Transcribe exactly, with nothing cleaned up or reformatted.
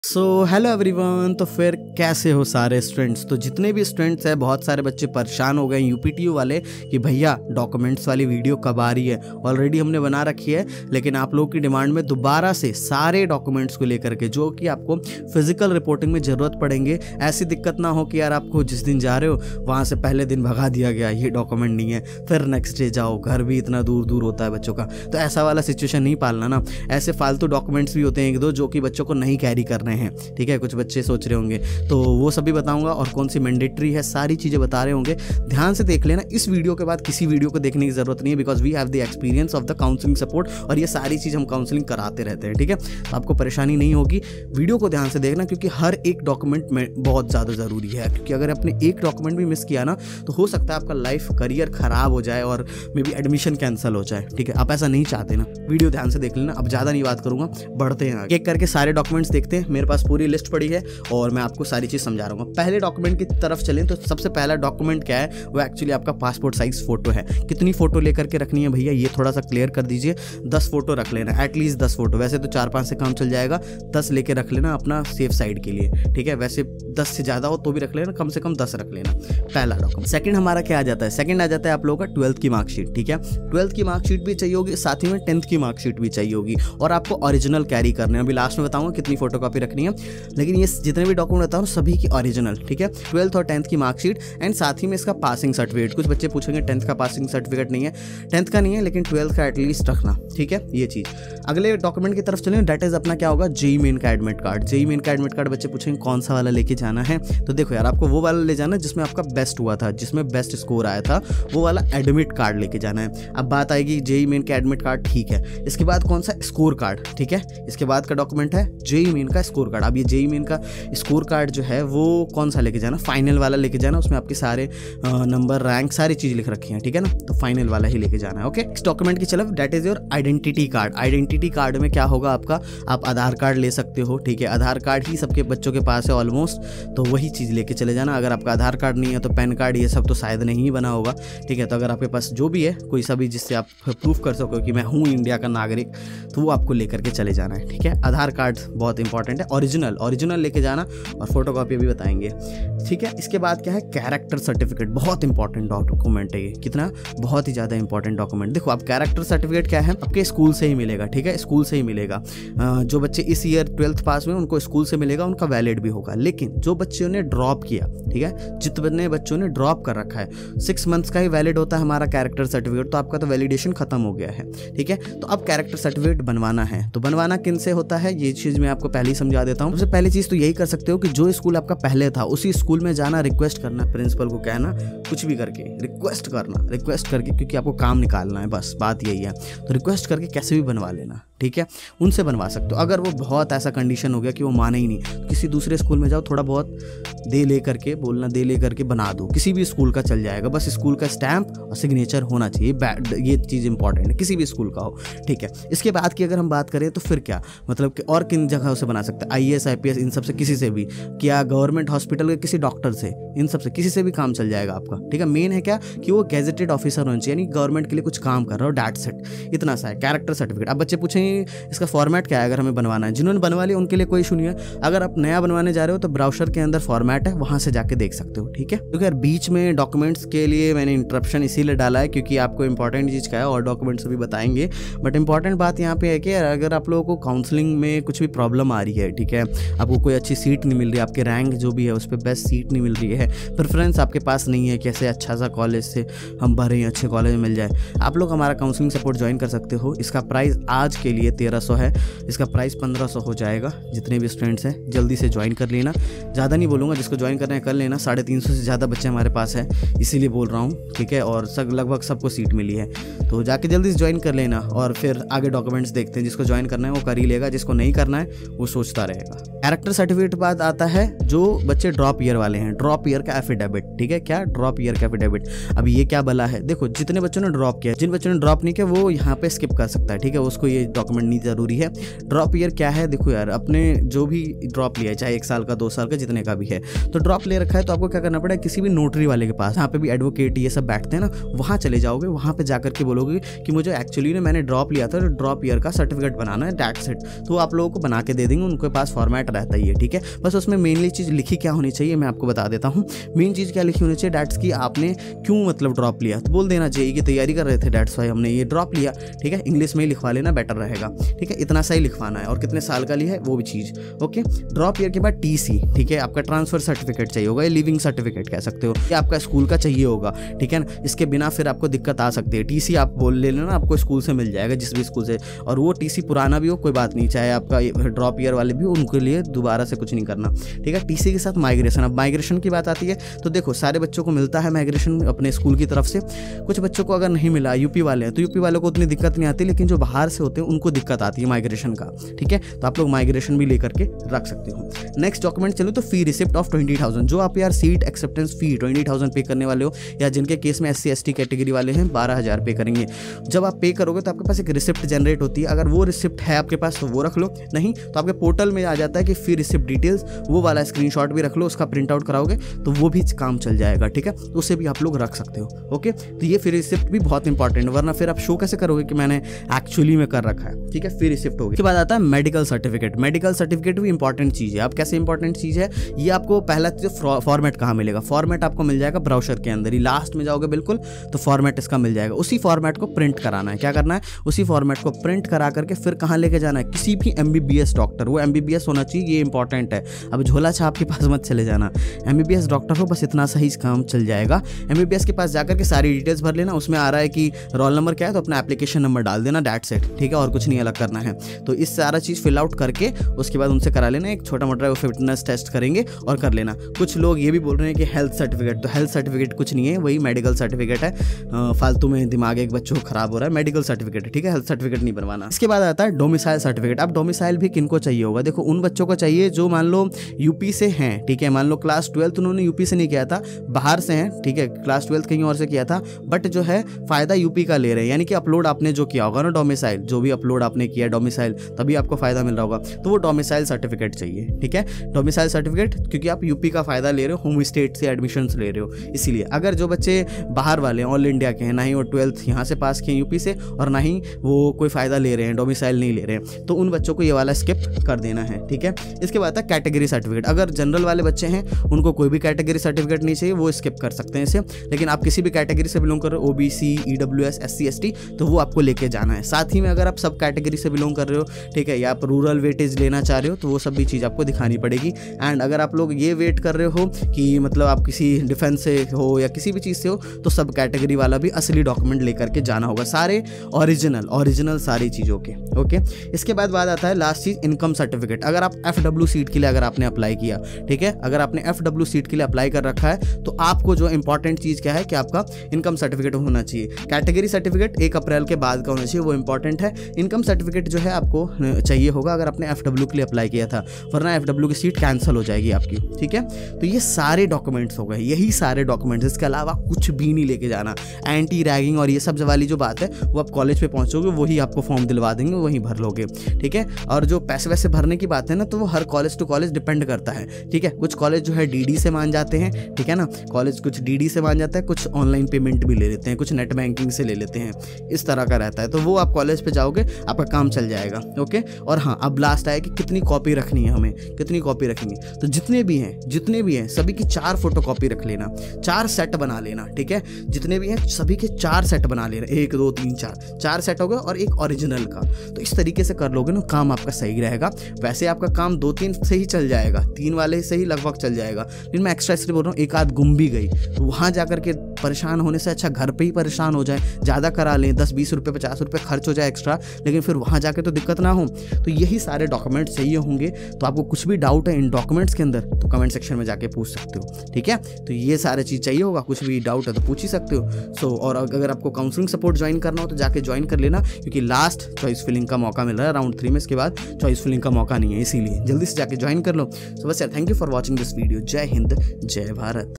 So hello everyone. तो फिर कैसे हो सारे स्टूडेंट्स। तो जितने भी स्टूडेंट्स हैं, बहुत सारे बच्चे परेशान हो गए यूपीटीयू वाले कि भैया डॉक्यूमेंट्स वाली वीडियो कब आ रही है। ऑलरेडी हमने बना रखी है, लेकिन आप लोगों की डिमांड में दोबारा से सारे डॉक्यूमेंट्स को लेकर के जो कि आपको फिजिकल रिपोर्टिंग में ज़रूरत पड़ेंगे। ऐसी दिक्कत ना हो कि यार आपको जिस दिन जा रहे हो वहाँ से पहले दिन भगा दिया गया, ये डॉक्यूमेंट नहीं है, फिर नेक्स्ट डे जाओ, घर भी इतना दूर दूर होता है बच्चों का। तो ऐसा वाला सिचुएशन नहीं पालना ना। ऐसे फालतू डॉक्यूमेंट्स भी होते हैं एक दो जो कि बच्चों को नहीं कैरी करने हैं। ठीक है, कुछ बच्चे सोच रहे होंगे, तो वो सभी बताऊंगा और कौन सी मैंडेटरी है, सारी चीज़ें बता रहे होंगे। ध्यान से देख लेना। इस वीडियो के बाद किसी वीडियो को देखने की जरूरत नहीं है, because we have the experience of the counselling support, और ये सारी चीज़ हम काउंसलिंग कराते रहते हैं। ठीक है, तो आपको परेशानी नहीं होगी। वीडियो को ध्यान से देखना, क्योंकि हर एक डॉक्यूमेंट में बहुत ज़्यादा ज़रूरी है। क्योंकि अगर आपने एक डॉक्यूमेंट भी मिस किया ना, तो हो सकता है आपका लाइफ करियर खराब हो जाए और मे बी एडमिशन कैंसिल हो जाए। ठीक है, आप ऐसा नहीं चाहते ना। वीडियो ध्यान से देख लेना। अब ज़्यादा नहीं बात करूँगा, बढ़ते हैं आगे। एक करके सारे डॉक्यूमेंट्स देखते हैं। मेरे पास पूरी लिस्ट पड़ी है और मैं आपको सारी चीज़ समझा रहा हूँ। पहले डॉक्यूमेंट की तरफ चलें तो सबसे पहला डॉक्यूमेंट क्या है, वो एक्चुअली आपका पासपोर्ट साइज फोटो है। कितनी फोटो लेकर के रखनी है भैया, ये थोड़ा सा क्लियर कर दीजिए। दस फोटो रख लेना, एटलीस्ट दस फोटो। वैसे तो चार पाँच से काम चल जाएगा, दस लेके रख लेना अपना सेफ साइड के लिए। ठीक है, वैसे दस से ज़्यादा हो तो भी रख लेना, कम से कम दस रख लेना। पहला डॉक्यूमेंट। सेकंड हमारा क्या आ जाता है, सेकंड आ जाता है आप लोगों का ट्वेल्थ की मार्कशीट। ठीक है, ट्वेल्थ की मार्कशीट भी चाहिए होगी, साथ ही में टेंथ की मार्कशीट भी चाहिए होगी, और आपको ओरिजिनल कैरी करने हैं। अभी लास्ट में बताऊंगा कितनी फोटोकॉपी रखनी है, लेकिन ये जितने भी डॉक्यूमेंट बताऊँ सभी की ओरिजिनल। ठीक है, ट्वेल्थ और टेंथ की मार्कशीट एंड साथ ही में इसका पासिंग सर्टिफिकेट। कुछ बच्चे पूछेंगे टेंथ का पासिंग सर्टिफिकेट नहीं है, टेंथ का नहीं है, लेकिन ट्वेल्थ का एटलीस्ट रखना। ठीक है, ये चीज़। अगले डॉक्यूमेंट की तरफ चलें, डेट इज अपना क्या होगा, जेई मेन का एडमिट कार्ड। जेई मेन का एडमिट कार्ड बच्चे पूछेंगे कौन सा वाला लेके जाना है। तो देखो यार, आपको वो वाला ले जाना जिसमें आपका बेस्ट हुआ था, जिसमें बेस्ट स्कोर आया था, वो वाला एडमिट कार्ड लेके जाना है। अब बात आएगी जेई मेन का एडमिट कार्ड, ठीक है। इसके बाद कौन सा, स्कोर कार्ड। ठीक है, इसके बाद का डॉक्यूमेंट है जेई मेन का स्कोर कार्ड। अब ये जेई मेन का स्कोर कार्ड जो है वो कौन सा लेके जाना, फाइनल वाला लेके जाना। उसमें आपके सारे नंबर, रैंक, सारी चीज़ लिख रखी हैं। ठीक है ना, तो फाइनल वाला ही लेके जाना है। ओके, इस डॉक्यूमेंट की चलो, that is your identity card. Identity card में क्या होगा आपका, आप आधार कार्ड ले सकते हो। ठीक है, आधार कार्ड ही सबके बच्चों के पास है ऑलमोस्ट, तो वही चीज़ लेके चले जाना। अगर आपका आधार कार्ड नहीं है तो पैन कार्ड, ये सब तो शायद नहीं ही बना होगा। ठीक है, तो अगर आपके पास जो भी है कोई सा भी जिससे आप प्रूफ कर सको कि मैं हूँ इंडिया का नागरिक, तो वो आपको लेकर के चले जाना है। ठीक है, आधार कार्ड बहुत इंपॉर्टेंट है, ओरिजिनल ओरिजिनल लेके जाना, और फोटोकॉपी भी बताएंगे। ठीक है, इसके बाद क्या है, कैरेक्टर सर्टिफिकेट। बहुत इंपॉर्टेंट डॉक्यूमेंट है ये। कितना, बहुत ही ज़्यादा इंपॉर्टेंट डॉक्यूमेंट। देखो, आप कैरेक्टर सर्टिफिकेट क्या है, आपके स्कूल से ही मिलेगा। ठीक है, स्कूल से ही मिलेगा। जो बच्चे इस ईयर ट्वेल्थ पास हुए उनको स्कूल से मिलेगा, उनका वैलिड भी होगा। लेकिन जो बच्चों ने ड्रॉप किया, ठीक है, जितने बच्चों ने ड्रॉप कर रखा है, सिक्स मंथ्स का ही वैलिड होता है हमारा कैरेक्टर सर्टिफिकेट, तो आपका तो वैलिडेशन खत्म हो गया है। ठीक है, तो अब कैरेक्टर सर्टिफिकेट बनवाना है, तो बनवाना किन से होता है, ये चीज़ मैं आपको पहले ही समझा देता हूँ। सबसे पहली चीज़ तो यही कर सकते हो कि जो स्कूल आपका पहले था उसी स्कूल में जाना, रिक्वेस्ट करना, प्रिंसिपल को कहना, कुछ भी करके रिक्वेस्ट करना, रिक्वेस्ट करके, क्योंकि आपको काम निकालना है, बस बात यही है। तो रिक्वेस्ट करके कैसे भी बनवा लेना। ठीक है, उनसे बनवा सकते हो। अगर वो बहुत ऐसा कंडीशन हो गया कि वो माने ही नहीं, तो किसी दूसरे स्कूल में जाओ, थोड़ा बहुत दे ले करके, बोलना दे ले करके बना दो। किसी भी स्कूल का चल जाएगा, बस स्कूल का स्टैंप और सिग्नेचर होना चाहिए। ये चीज़ इंपॉर्टेंट है, किसी भी स्कूल का हो। ठीक है, इसके बाद की अगर हम बात करें तो फिर क्या मतलब कि और किन जगह से बना सकते हैं, I A S I P S, इन सब से किसी से भी, क्या गवर्नमेंट हॉस्पिटल के किसी डॉक्टर से, इन सब से किसी से भी काम चल जाएगा आपका। ठीक है, मेन है क्या कि वो गेजेटेड ऑफिसर होना चाहिए, यानी गवर्नमेंट के लिए कुछ काम कर रहा हो, डैट सेट, इतना सा है कैरेक्टर सर्टिफिकेट। अब बच्चे पूछेंगे इसका फॉर्मेट क्या है, अगर हमें बनवाना है। जिन्होंने बनवा लिया उनके लिए कोई इशू नहीं है। अगर आप नया बनवाने जा रहे हो तो ब्राउज़र के अंदर फॉर्मेट है, वहां से जाके देख सकते हो। ठीक है, क्योंकि यार बीच में डॉक्यूमेंट्स के लिए मैंने इंटरप्शन इसीलिए डाला है क्योंकि आपको इंपॉर्टेंट चीज़ क्या है, और डॉक्यूमेंट्स भी बताएंगे। बट इंपॉर्टेंट बात यहाँ पे है कि अगर आप लोगों को काउंसलिंग में कुछ भी प्रॉब्लम आ रही है, ठीक है, आपको कोई अच्छी सीट नहीं मिल रही, आपके रैंक जो भी है उस पर बेस्ट सीट नहीं मिल रही है, प्रेफरेंस आपके पास नहीं है, कैसे अच्छा सा कॉलेज से हम भरें, अच्छे कॉलेज में मिल जाए, आप लोग हमारा काउंसलिंग सपोर्ट ज्वाइन कर सकते हो। इसका प्राइस आज के लिए तेरह सौ है, इसका प्राइस पंद्रह सौ हो जाएगा। जितने भी स्टूडेंट्स हैं जल्दी से ज्वाइन कर लेना। ज़्यादा नहीं बोलूँगा, जिसको ज्वाइन करना है कर लेना। साढ़े तीन सौ से ज़्यादा बच्चे हमारे पास हैं, इसीलिए बोल रहा हूँ। ठीक है, और सब लगभग सबको सीट मिली है, तो जाके जल्दी से ज्वाइन कर लेना। और फिर आगे डॉक्यूमेंट्स देखते हैं, जिसको ज्वाइन करना है वो कर ही लेगा, जिसको नहीं करना है वो सोचता रहेगा। कैरेक्टर सर्टिफिकेट बाद आता है जो बच्चे ड्रॉप ईयर वाले हैं, ड्रॉप ईयर का एफिडेविट। ठीक है, क्या ड्रॉप ईयर का एफिडेविट। अब ये क्या बला है, देखो जितने बच्चों ने ड्रॉप किया, जिन बच्चों ने ड्रॉप नहीं किया वो यहाँ पे स्किप कर सकता है। ठीक है, उसको ये डॉक्यूमेंट नहीं जरूरी है। ड्रॉप ईयर क्या है, देखो यार, अपने जो भी ड्रॉप लिया है, चाहे एक साल का, दो साल का, जितने का भी है, तो ड्रॉप ले रखा है तो आपको क्या करना पड़ेगा, किसी भी नोटरी वाले के पास, जहाँ पे भी एडवोकेट ये सब बैठते हैं ना, वहाँ चले जाओगे, वहाँ पे जाकर के बोलोगे कि मुझे एक्चुअली ना मैंने ड्रॉप लिया था तो ड्रॉप ईयर का सर्टिफिकेट बनाना है, दैट्स इट। तो आप लोगों को बना के दे देंगे, उनके पास फॉर्मेट रहता ही है, ठीक है। बस उसमें मेनली चीज़ लिखी क्या होनी चाहिए मैं आपको बता देता हूँ। मेन चीज़ क्या लिखी होनी चाहिए, डैट्स की आपने क्यों मतलब ड्रॉप लिया, तो बोल देना जेईई की तैयारी कर रहे थे, डैट्स वाई हमने ये ड्रॉप लिया, ठीक है। इंग्लिश में ही लिखवा लेना, बेटर रहेगा, ठीक है। इतना सही लिखवाना है और कितने साल का लिया है वो भी चीज़, ओके। ड्रॉप ईयर के बाद टीसी, ठीक है, आपका ट्रांसफर सर्टिफिकेट चाहिए होगा, लिविंग सर्टिफिकेट कह सकते हो, या आपका स्कूल का चाहिए होगा, ठीक है ना। इसके बिना फिर आपको दिक्कत आ सकती है। टीसी आप बोल ले लेना, आपको स्कूल से मिल जाएगा, जिस भी स्कूल से, और वो टीसी पुराना भी हो कोई बात नहीं, चाहे आपका ड्रॉप ईयर वाले भी हो, उनके लिए दोबारा से कुछ नहीं करना, ठीक है। टीसी के साथ माइग्रेशन, अब माइग्रेशन की बात आती है तो देखो सारे बच्चों को मिलता है माइग्रेशन अपने स्कूल की तरफ से, कुछ बच्चों को अगर नहीं मिला, यूपी वाले हैं तो यूपी वालों को उतनी दिक्कत नहीं आती, लेकिन जो बाहर से होते हैं उनको दिक्कत आती है माइग्रेशन का, ठीक है। तो आप लोग माइग्रेशन भी लेकर के रख सकते हो। नेक्स्ट डॉक्यूमेंट चलो तो fee receipt of twenty thousand, जो आप यार seat acceptance fee twenty thousand pay करने वाले हो, या जिनके केस में S C S T category वाले हैं बारह हज़ार पे करेंगे। जब आप पे करोगे तो आपके पास एक रिसिप्ट जनरेट होती है, अगर वो रिसिप्ट है आपके पास तो वो रख लो, नहीं तो आपके पोर्टल में आ जाता है कि फी रिसिप्ट डिटेल्स, वो वाला स्क्रीनशॉट भी रख लो, उसका प्रिंट आउट कराओगे तो वो भी काम चल जाएगा, ठीक है। तो उसे भी आप लोग रख सकते हो, ओके। तो ये फी रिसिप्ट भी बहुत इंपॉर्टेंट है, वरना फिर आप शो कैसे करोगे कि मैंने एक्चुअली में कर रखा है, ठीक है। फी रिसिप्ट होगी। इसके बाद आता है मेडिकल सर्टिफिकेट। मेडिकल सर्टिफिकेट भी इंपॉर्टेंट चीज़ है। अब कैसे इंपॉर्टेंट चीज़ है ये, आपको पहला फॉर्मेट कहाँ मिलेगा, फॉर्मेट आपको मिल जाएगा ब्राउज़र के अंदर ही, लास्ट में जाओगे बिल्कुल तो फॉर्मेट इसका मिल जाएगा। उसी फॉर्मेट को प्रिंट कराना है, क्या करना है, उसी फॉर्मेट को प्रिंट करा करके फिर कहाँ लेके जाना है, किसी भी एमबीबीएस डॉक्टर, वो एमबीबीएस होना चाहिए, ये इंपॉर्टेंट है। अब झोला छाप के पास मत चले जाना, एमबीबीएस डॉक्टर हो, बस इतना सही काम चल जाएगा। एमबीबीएस के पास जाकर के सारी डिटेल्स भर लेना, उसमें आ रहा है कि रोल नंबर क्या है तो अपना एप्लीकेशन नंबर डाल देना, दैट्स इट, ठीक है, और कुछ नहीं अलग करना है। तो इस सारा चीज़ फिल आउट करके उसके बाद उनसे करा लेना, एक छोटा मोटा फिटनेस टेस्ट करेंगे और कर लेना। कुछ लोग ये भी बोल रहे हैं कि हेल्थ सर्टिफिकेट, तो हेल्थ सर्टिफिकेट कुछ नहीं है, वही मेडिकल सर्टिफिकेट है, फालतू में दिमाग एक बच्चों को खराब हो रहा है, मेडिकल सर्टिफिकेट है, ठीक है, हेल्थ सर्टिफिकेट नहीं बनवाना। इसके बाद आता है डोमिसाइल सर्टिफिकेट। अब डोमिसाइल भी किनको चाहिए होगा, देखो उन बच्चों को चाहिए जो मान लो यूपी से हैं, ठीक है, मान लो क्लास ट्वेल्थ उन्होंने यूपी से नहीं किया था, बाहर से हैं, ठीक है, क्लास ट्वेल्थ कहीं और से किया था, बट जो है फायदा यूपी का ले रहे हैं, यानी कि अपलोड आपने जो किया होगा ना डोमिसाइल, जो भी अपलोड आपने किया डोमिसाइल, तभी आपको फायदा मिल रहा होगा, तो वो डोमिसाइल सर्टिफिकेट चाहिए, ठीक है। डोमिसाइल सर्टिफिकेट क्योंकि आप यूपी का फायदा ले रहे हो, होम स्टेट से एडमिशन ले रहे हो, इसीलिए। अगर जो बच्चे बाहर वाले हैं, ऑल इंडिया के हैं, ना ही वो ट्वेल्थ यहाँ से पास किए यूपी से और ना ही वो कोई फायदा ले रहे हैं, डोमिसाइल नहीं ले रहे हैं, तो उन बच्चों को ये वाला स्किप कर देना है, ठीक है। इसके बाद है कैटेगरी सर्टिफिकेट। अगर जनरल वाले बच्चे हैं उनको कोई भी कैटेगरी सर्टिफिकेट नहीं चाहिए, वो स्किप कर सकते हैं इसे, लेकिन आप किसी भी कैटेगरी से बिलोंग कर रहे हो, ओबीसी, ईडब्ल्यूएस, एससी, एसटी, तो वो आपको लेके जाना है। साथ ही में अगर आप सब कैटेगरी से बिलोंग कर रहे हो, ठीक है, या आप रूरल वेटेज लेना चाह रहे हो तो वो सब भी चीज़ आपको दिखानी पड़ेगी। एंड अगर आप लोग ये वेट कर रहे हो कि मतलब आप किसी डिफेंस से हो या किसी भी चीज़ से हो, तो सब कैटेगरी वाला भी असली डॉक्यूमेंट लेकर के जाना होगा, सारे ओरिजिनल ओरिजिनल सारी चीज़ों के, ओके। इसके बाद बाद आता है लास्ट चीज़, इनकम सर्टिफिकेट। अगर आप एफ डब्ल्यू सीट के लिए अगर आपने अप्लाई किया, ठीक है, अगर आपने एफ डब्ल्यू सीट के लिए अप्लाई कर रखा है तो आपको जो इंपॉर्टेंट चीज़ क्या है कि आपका इनकम सर्टिफिकेट होना चाहिए। कैटेगरी सर्टिफिकेट एक अप्रैल के बाद का होना चाहिए, वो इंपॉर्टेंट है। इनकम सर्टिफिकेट जो है आपको चाहिए होगा अगर आपने एफ डब्ल्यू के लिए अप्लाई किया था, वरना एफ डब्ल्यू की सीट कैंसिल हो जाएगी आपकी, ठीक है। तो ये सारे डॉक्यूमेंट्स हो गए, यही सारे डॉक्यूमेंट्स, इसके अलावा कुछ भी नहीं लेके जाना। एंटी रैगिंग और ये सब वाली जो बात है वो आप कॉलेज पे पहुंचोगे वही आपको फॉर्म दिलवा देंगे, वहीं भर लोगे, ठीक है। और जो पैसे वैसे भरने की बात है ना, तो वो हर कॉलेज टू कॉलेज डिपेंड करता है, ठीक है। कुछ कॉलेज जो है डीडी से मान जाते हैं, ठीक है ना, कॉलेज कुछ डीडी से मान जाता है, कुछ ऑनलाइन पेमेंट भी ले लेते हैं, कुछ नेट बैंकिंग से ले लेते हैं, इस तरह का रहता है। तो वो आप कॉलेज पे जाओगे आपका काम चल जाएगा, ओके। और हाँ, अब लास्ट आया कि कितनी कॉपी रखनी है, हमें कितनी कॉपी रखेंगे, तो जितने भी हैं जितने भी हैं सभी की चार फोटो कॉपी रख लेना, चार सेट बना लेना, ठीक है। जितने भी हैं सभी के चार सेट बना लेना, एक दो तीन चार चार सेट हो गए और एक ओरिजिनल का। तो इस तरीके से कर लोगे ना, काम आपका सही रहेगा। वैसे आपका काम दो तीन से ही चल जाएगा, तीन वाले से ही लगभग चल जाएगा, लेकिन मैं एक्स्ट्रा इसलिए बोल रहा हूँ, एक आध गुम भी गई तो वहाँ जाकर के परेशान होने से अच्छा घर पे ही परेशान हो जाए, ज़्यादा करा लें, दस बीस रुपये पचास रुपये खर्च हो जाए एक्स्ट्रा, लेकिन फिर वहाँ जाके तो दिक्कत ना हो। तो यही सारे डॉक्यूमेंट्स चाहिए होंगे। तो आपको कुछ भी डाउट है इन डॉक्यूमेंट्स के अंदर तो कमेंट सेक्शन में जाके पूछ सकते हो, ठीक है। तो ये सारे चीज़ चाहिए होगा, कुछ भी डाउट है तो पूछ ही सकते हो। सो so, और अगर आपको काउंसलिंग सपोर्ट ज्वाइन करना हो तो जाके ज्वाइन कर लेना, क्योंकि लास्ट चॉइस फिलिंग का मौका मिल रहा है राउंड थ्री में, इसके बाद चॉइस फिलिंग का मौका नहीं है, इसीलिए जल्दी से जाके ज्वाइन कर लो। सो बस यार, thank you for watching this video. जय हिंद, जय भारत।